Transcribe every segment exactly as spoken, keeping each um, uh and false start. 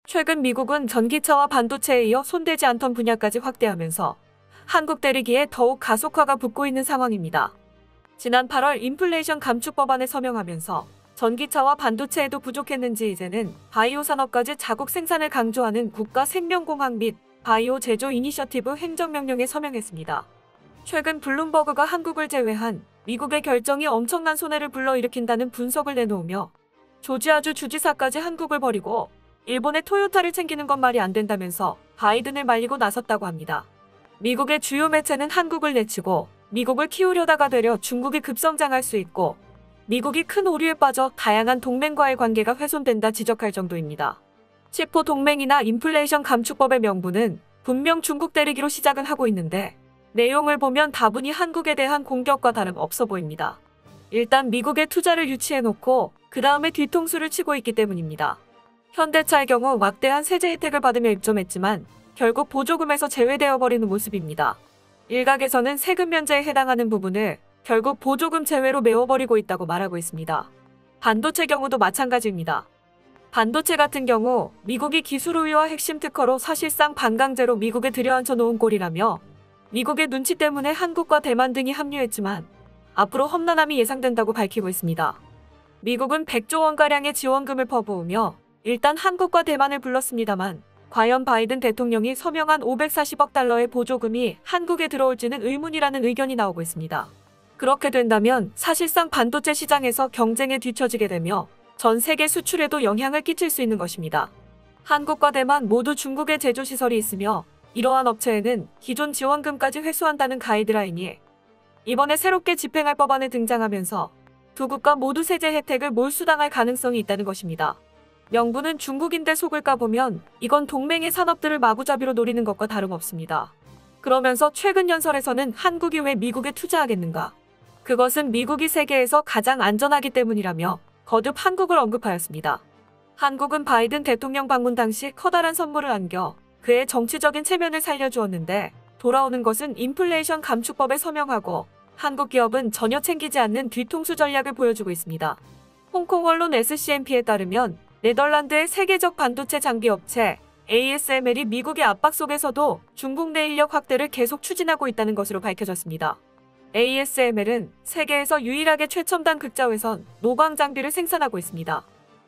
최근 미국은 전기차와 반도체에 이어 손대지 않던 분야까지 확대하면서 한국 때리기에 더욱 가속화가 붙고 있는 상황입니다. 지난 팔월 인플레이션 감축 법안에 서명하면서 전기차와 반도체에도 부족했는지 이제는 바이오 산업까지 자국 생산을 강조하는 국가 생명공학 및 바이오 제조 이니셔티브 행정명령에 서명했습니다. 최근 블룸버그가 한국을 제외한 미국의 결정이 엄청난 손해를 불러일으킨다는 분석을 내놓으며 조지아주 주지사까지 한국을 버리고 일본의 토요타를 챙기는 건 말이 안 된다면서 바이든을 말리고 나섰다고 합니다. 미국의 주요 매체는 한국을 내치고 미국을 키우려다가 되려 중국이 급성장할 수 있고 미국이 큰 오류에 빠져 다양한 동맹과의 관계가 훼손된다 지적할 정도입니다. 치포 동맹이나 인플레이션 감축법의 명분은 분명 중국 때리기로 시작은 하고 있는데 내용을 보면 다분히 한국에 대한 공격과 다름없어 보입니다. 일단 미국에 투자를 유치해놓고 그 다음에 뒤통수를 치고 있기 때문입니다. 현대차의 경우 막대한 세제 혜택을 받으며 입점했지만 결국 보조금에서 제외되어 버리는 모습입니다. 일각에서는 세금 면제에 해당하는 부분을 결국 보조금 제외로 메워버리고 있다고 말하고 있습니다. 반도체 경우도 마찬가지입니다. 반도체 같은 경우 미국이 기술 우위와 핵심 특허로 사실상 반강제로 미국에 들여앉혀 놓은 꼴이라며 미국의 눈치 때문에 한국과 대만 등이 합류했지만 앞으로 험난함이 예상된다고 밝히고 있습니다. 미국은 백조 원가량의 지원금을 퍼부으며 일단 한국과 대만을 불렀습니다만 과연 바이든 대통령이 서명한 오백사십억 달러의 보조금이 한국에 들어올지는 의문이라는 의견이 나오고 있습니다. 그렇게 된다면 사실상 반도체 시장에서 경쟁에 뒤처지게 되며 전 세계 수출에도 영향을 끼칠 수 있는 것입니다. 한국과 대만 모두 중국에 제조시설이 있으며 이러한 업체에는 기존 지원금까지 회수한다는 가이드라인이 이번에 새롭게 집행할 법안에 등장하면서 두 국가 모두 세제 혜택을 몰수당할 가능성이 있다는 것입니다. 명분은 중국인데 속을까 보면 이건 동맹의 산업들을 마구잡이로 노리는 것과 다름없습니다. 그러면서 최근 연설에서는 한국이 왜 미국에 투자하겠는가? 그것은 미국이 세계에서 가장 안전하기 때문이라며 거듭 한국을 언급하였습니다. 한국은 바이든 대통령 방문 당시 커다란 선물을 안겨 그의 정치적인 체면을 살려주었는데 돌아오는 것은 인플레이션 감축법에 서명하고 한국 기업은 전혀 챙기지 않는 뒤통수 전략을 보여주고 있습니다. 홍콩 언론 에스씨엠피에 따르면 네덜란드의 세계적 반도체 장비 업체 에이에스엠엘이 미국의 압박 속에서도 중국 내 인력 확대를 계속 추진하고 있다는 것으로 밝혀졌습니다. 에이에스엠엘은 세계에서 유일하게 최첨단 극자외선 노광 장비를 생산하고 있습니다.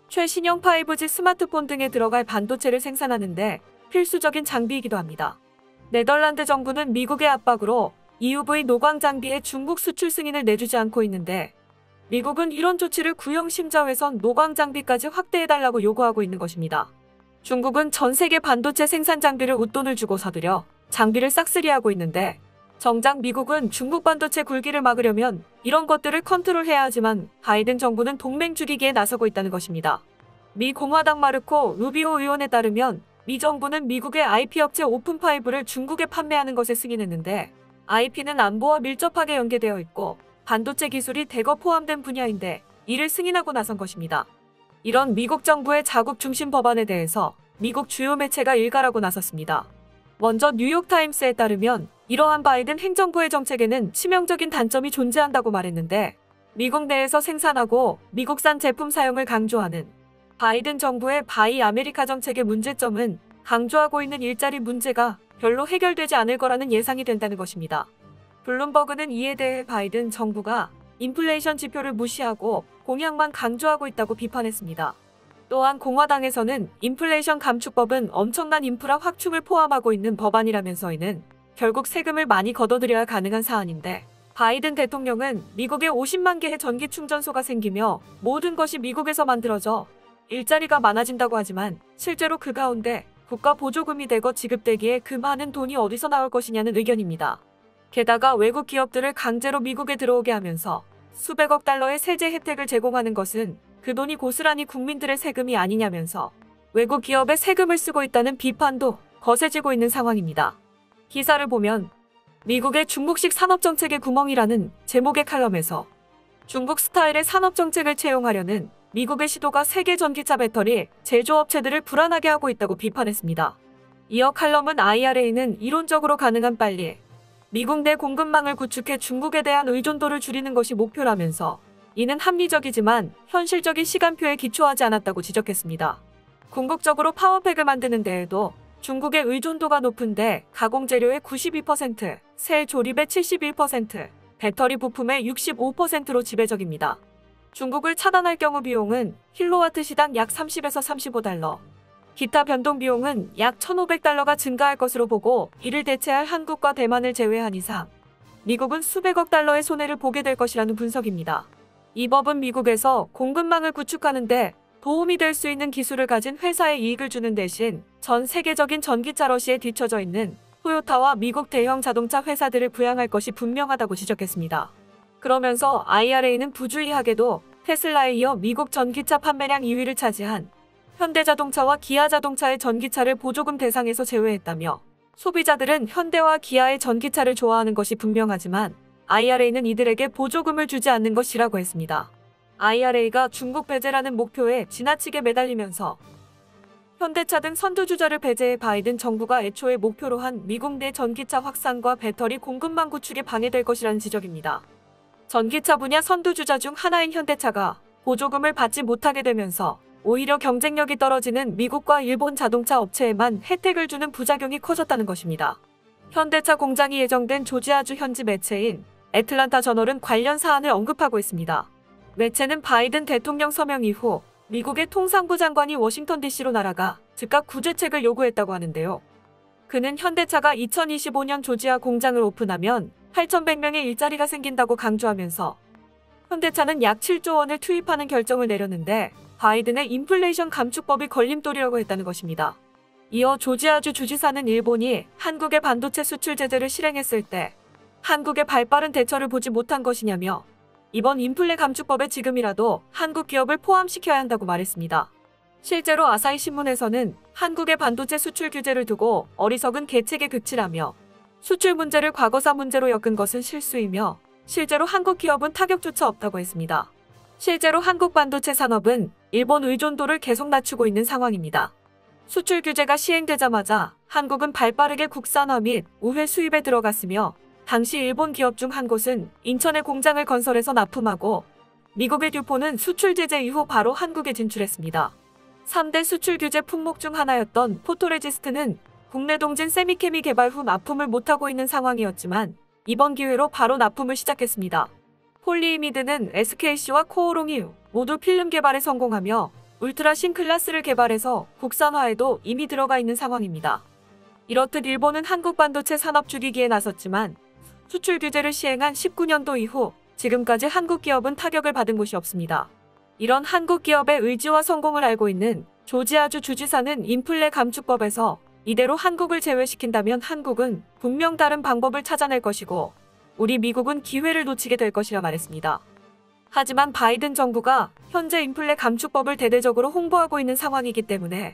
최신형 파이브지 스마트폰 등에 들어갈 반도체를 생산하는데 필수적인 장비이기도 합니다. 네덜란드 정부는 미국의 압박으로 이유브이 노광 장비의 중국 수출 승인을 내주지 않고 있는데 미국은 이런 조치를 구형 심자외선 노광 장비까지 확대해달라고 요구하고 있는 것입니다. 중국은 전 세계 반도체 생산 장비를 웃돈을 주고 사들여 장비를 싹쓸이하고 있는데 정작 미국은 중국 반도체 굴기를 막으려면 이런 것들을 컨트롤해야 하지만 바이든 정부는 동맹 죽이기에 나서고 있다는 것입니다. 미 공화당 마르코 루비오 의원에 따르면 미 정부는 미국의 아이피 업체 오픈파이브를 중국에 판매하는 것에 승인했는데 아이피는 안보와 밀접하게 연계되어 있고 반도체 기술이 대거 포함된 분야인데 이를 승인하고 나선 것입니다. 이런 미국 정부의 자국 중심 법안에 대해서 미국 주요 매체가 일갈하고 나섰습니다. 먼저 뉴욕타임스에 따르면 이러한 바이든 행정부의 정책에는 치명적인 단점이 존재한다고 말했는데 미국 내에서 생산하고 미국산 제품 사용을 강조하는 바이든 정부의 바이 아메리카 정책의 문제점은 강조하고 있는 일자리 문제가 별로 해결되지 않을 거라는 예상이 된다는 것입니다. 블룸버그는 이에 대해 바이든 정부가 인플레이션 지표를 무시하고 공약만 강조하고 있다고 비판했습니다. 또한 공화당에서는 인플레이션 감축법은 엄청난 인프라 확충을 포함하고 있는 법안이라면서이는 결국 세금을 많이 걷어들여야 가능한 사안인데 바이든 대통령은 미국에 오십만 개의 전기 충전소가 생기며 모든 것이 미국에서 만들어져 일자리가 많아진다고 하지만 실제로 그 가운데 국가 보조금이 대거 지급되기에 그 많은 돈이 어디서 나올 것이냐는 의견입니다. 게다가 외국 기업들을 강제로 미국에 들어오게 하면서 수백억 달러의 세제 혜택을 제공하는 것은 그 돈이 고스란히 국민들의 세금이 아니냐면서 외국 기업에 세금을 쓰고 있다는 비판도 거세지고 있는 상황입니다. 기사를 보면 미국의 중국식 산업정책의 구멍이라는 제목의 칼럼에서 중국 스타일의 산업정책을 채용하려는 미국의 시도가 세계 전기차 배터리 제조업체들을 불안하게 하고 있다고 비판했습니다. 이어 칼럼은 아이알에이는 이론적으로 가능한 빨리 미국 내 공급망을 구축해 중국에 대한 의존도를 줄이는 것이 목표라면서 이는 합리적이지만 현실적인 시간표에 기초하지 않았다고 지적했습니다. 궁극적으로 파워팩을 만드는 데에도 중국의 의존도가 높은데 가공재료의 구십이 퍼센트, 셀 조립의 칠십일 퍼센트, 배터리 부품의 육십오 퍼센트로 지배적입니다. 중국을 차단할 경우 비용은 킬로와트 시당 약 삼십에서 삼십오 달러, 기타 변동 비용은 약 천오백 달러가 증가할 것으로 보고 이를 대체할 한국과 대만을 제외한 이상 미국은 수백억 달러의 손해를 보게 될 것이라는 분석입니다. 이 법은 미국에서 공급망을 구축하는 데 도움이 될 수 있는 기술을 가진 회사에 이익을 주는 대신 전 세계적인 전기차 러시에 뒤처져 있는 토요타와 미국 대형 자동차 회사들을 부양할 것이 분명하다고 지적했습니다. 그러면서 아이알에이는 부주의하게도 테슬라에 이어 미국 전기차 판매량 이 위를 차지한 현대자동차와 기아자동차의 전기차를 보조금 대상에서 제외했다며 소비자들은 현대와 기아의 전기차를 좋아하는 것이 분명하지만 아이알에이는 이들에게 보조금을 주지 않는 것이라고 했습니다. 아이알에이가 중국 배제라는 목표에 지나치게 매달리면서 현대차 등 선두주자를 배제해 바이든 정부가 애초에 목표로 한 미국 내 전기차 확산과 배터리 공급망 구축에 방해될 것이라는 지적입니다. 전기차 분야 선두주자 중 하나인 현대차가 보조금을 받지 못하게 되면서 오히려 경쟁력이 떨어지는 미국과 일본 자동차 업체에만 혜택을 주는 부작용이 커졌다는 것입니다. 현대차 공장이 예정된 조지아주 현지 매체인 애틀란타 저널은 관련 사안을 언급하고 있습니다. 매체는 바이든 대통령 서명 이후 미국의 통상부 장관이 워싱턴 디씨로 날아가 즉각 구제책을 요구했다고 하는데요. 그는 현대차가 이천이십오 년 조지아 공장을 오픈하면 팔천백 명의 일자리가 생긴다고 강조하면서 현대차는 약 칠조 원을 투입하는 결정을 내렸는데 바이든의 인플레이션 감축법이 걸림돌이라고 했다는 것입니다. 이어 조지아주 주지사는 일본이 한국의 반도체 수출 제재를 실행했을 때 한국의 발빠른 대처를 보지 못한 것이냐며 이번 인플레 감축법에 지금이라도 한국 기업을 포함시켜야 한다고 말했습니다. 실제로 아사히 신문에서는 한국의 반도체 수출 규제를 두고 어리석은 계책에 극치라며 수출 문제를 과거사 문제로 엮은 것은 실수이며 실제로 한국 기업은 타격조차 없다고 했습니다. 실제로 한국 반도체 산업은 일본 의존도를 계속 낮추고 있는 상황입니다. 수출 규제가 시행되자마자 한국은 발빠르게 국산화 및 우회 수입에 들어갔으며 당시 일본 기업 중 한 곳은 인천에 공장을 건설해서 납품하고 미국의 듀포는 수출 제재 이후 바로 한국에 진출했습니다. 삼 대 수출 규제 품목 중 하나였던 포토레지스트는 국내 동진 세미케미 개발 후 납품을 못하고 있는 상황이었지만 이번 기회로 바로 납품을 시작했습니다. 폴리이미드는 에스케이씨와 코오롱이 모두 필름 개발에 성공하며 울트라 싱클라스를 개발해서 국산화에도 이미 들어가 있는 상황입니다. 이렇듯 일본은 한국 반도체 산업 죽이기에 나섰지만 수출 규제를 시행한 십구 년도 이후 지금까지 한국 기업은 타격을 받은 곳이 없습니다. 이런 한국 기업의 의지와 성공을 알고 있는 조지아주 주지사는 인플레 감축법에서 이대로 한국을 제외시킨다면 한국은 분명 다른 방법을 찾아낼 것이고 우리 미국은 기회를 놓치게 될 것이라 말했습니다. 하지만 바이든 정부가 현재 인플레 감축법을 대대적으로 홍보하고 있는 상황이기 때문에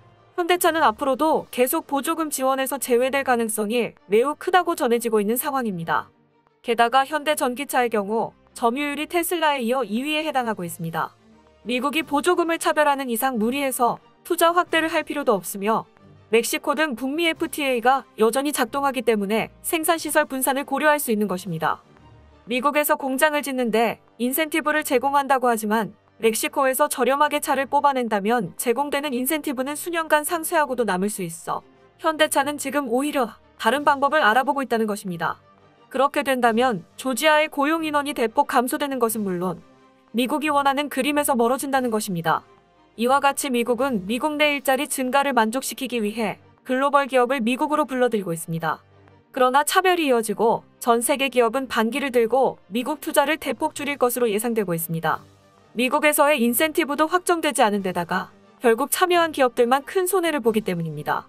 현대차는 앞으로도 계속 보조금 지원에서 제외될 가능성이 매우 크다고 전해지고 있는 상황입니다. 게다가 현대 전기차의 경우 점유율이 테슬라에 이어 이 위에 해당하고 있습니다. 미국이 보조금을 차별하는 이상 무리해서 투자 확대를 할 필요도 없으며 멕시코 등 북미 에프티에이가 여전히 작동하기 때문에 생산시설 분산을 고려할 수 있는 것입니다. 미국에서 공장을 짓는데 인센티브를 제공한다고 하지만 멕시코에서 저렴하게 차를 뽑아낸다면 제공되는 인센티브는 수년간 상쇄하고도 남을 수 있어 현대차는 지금 오히려 다른 방법을 알아보고 있다는 것입니다. 그렇게 된다면 조지아의 고용 인원이 대폭 감소되는 것은 물론 미국이 원하는 그림에서 멀어진다는 것입니다. 이와 같이 미국은 미국 내 일자리 증가를 만족시키기 위해 글로벌 기업을 미국으로 불러들이고 있습니다. 그러나 차별이 이어지고 전 세계 기업은 반기를 들고 미국 투자를 대폭 줄일 것으로 예상되고 있습니다. 미국에서의 인센티브도 확정되지 않은 데다가 결국 참여한 기업들만 큰 손해를 보기 때문입니다.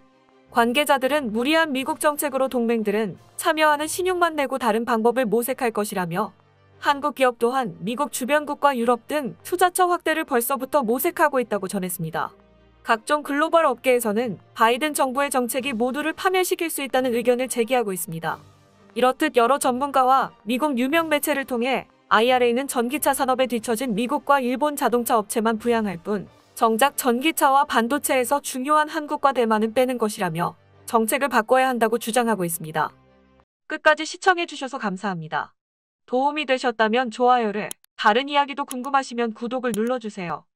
관계자들은 무리한 미국 정책으로 동맹들은 참여하는 신용만 내고 다른 방법을 모색할 것이라며 한국 기업 또한 미국 주변국과 유럽 등 투자처 확대를 벌써부터 모색하고 있다고 전했습니다. 각종 글로벌 업계에서는 바이든 정부의 정책이 모두를 파멸시킬 수 있다는 의견을 제기하고 있습니다. 이렇듯 여러 전문가와 미국 유명 매체를 통해 아이알에이는 전기차 산업에 뒤처진 미국과 일본 자동차 업체만 부양할 뿐 정작 전기차와 반도체에서 중요한 한국과 대만은 빼는 것이라며 정책을 바꿔야 한다고 주장하고 있습니다. 끝까지 시청해주셔서 감사합니다. 도움이 되셨다면 좋아요를, 다른 이야기도 궁금하시면 구독을 눌러주세요.